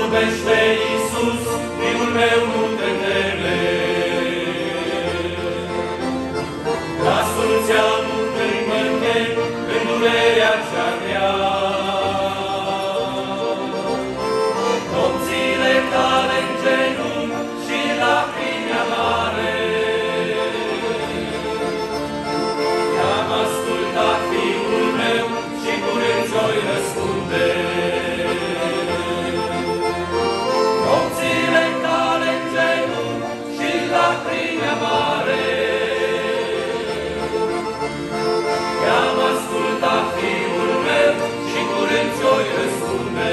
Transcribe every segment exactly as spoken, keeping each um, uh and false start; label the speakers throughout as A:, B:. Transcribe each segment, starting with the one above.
A: vorbește Iisus, Fiul meu, nu te teme. Glasul-ți aud când mă chem, în durerea cea grea. Nopțile tale în genunchi și lacrimi amare. I-am ascultat, Fiul meu, și curând ți-oi răspunde. Nopțile tale în genunchi și lacrimi amare. I-am ascultat, Fiul meu, și curând ți-oi răspunde.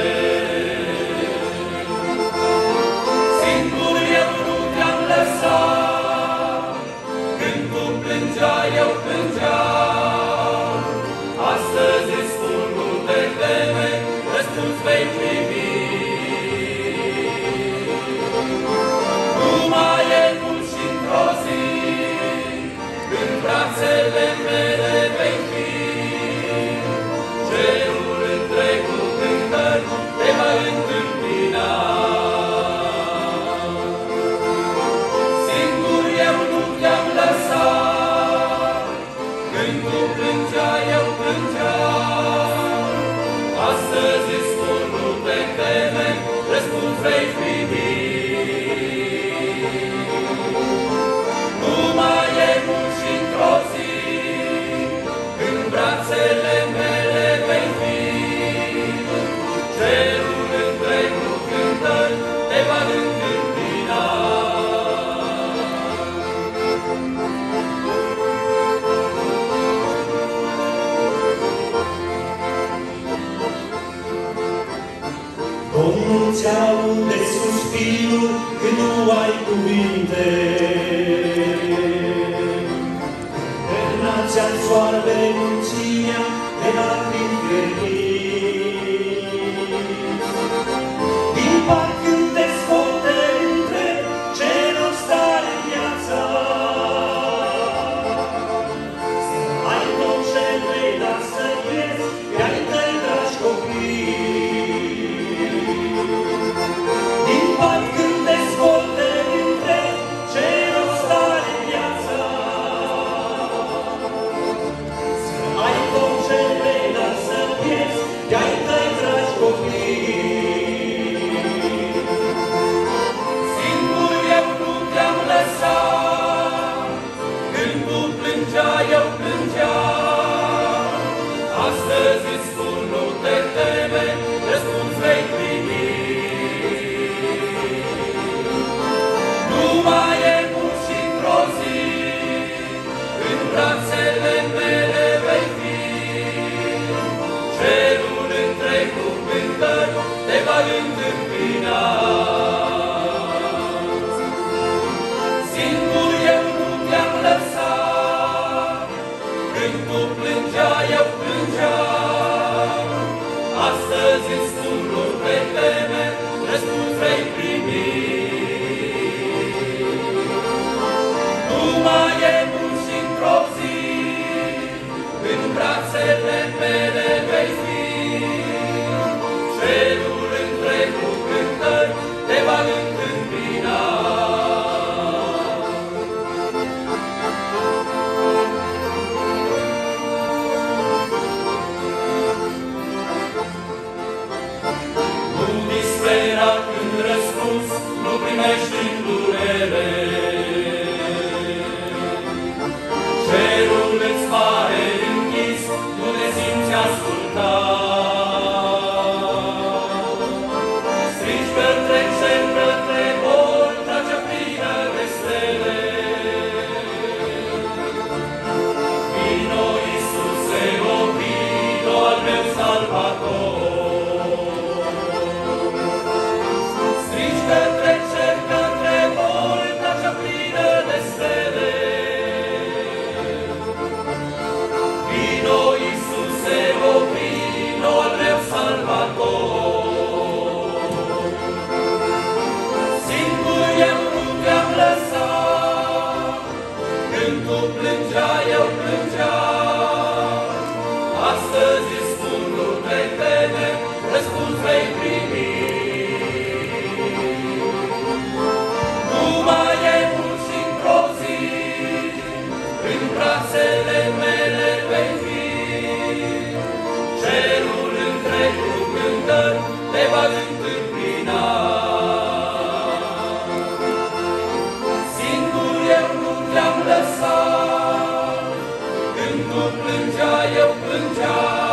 A: Singur eu nu te-am lăsat, când tu plângeai, eu plângeam. Astăzi îți spun, nu te teme, răspuns vei primi. Nu mai e mult și într-o zi, în brațele mele vei fi. Cerul întreg cu cântări te va întâmpina. Singur eu nu te-am lăsat, când tu plângeai, eu plângeam. Astăzi îți spun, nu te teme, răspuns vei primi. Nu mai e mult și într-o zi, în brațele mele vei fi. Cerul întreg cu cântări te va întâmpina.
B: Domnul ți-aude suspinul când nu ai cuvinte. Perna ți-a-ți soarbe mulțimea de lacrimi fierbiți. Din pat când te scoate între ce nu stare în viața. Să ai tot ce vrei, dar să vezi pe-ai tăi dragi copii. Din pat când te scoate între ce nu stare în viața. Să ai tot ce vrei, dar să vezi pe-ai tăi dragi copii.
A: Singur eu nu te-am lăsat, când tu plângeai, eu plângeam. Astăzi îți spun, nu te teme, răspuns vei primi. Nu mai e mult și într-o zi, în brațele mele vei fi. Cerul întreg cu cântări te va întâmpina. Singur eu nu te-am lăsat, când tu plângeai, eu plângeam. Astăzi îți spun, nu te teme, răspuns vei primi. Nu mai e mult și într-o zi, în brațele mele vei fi. Cerul întreg cu cântări te va întâmpina. Nu dispera când răspuns nu primești în durere. Cerul îți pare închis, nu te simți ascultat. Strigi către cer, către volta cea plină de stele. Vino, Iisuse, o vino al meu Salvator. Strigi către cer, către volta cea plină de stele. Vino, Iisuse, o vino al meu Salvator. Singur eu nu te-am lăsat, când tu plângeai, eu plângeam. Astăzi îți spun, nu te tu plângea, eu plângeam.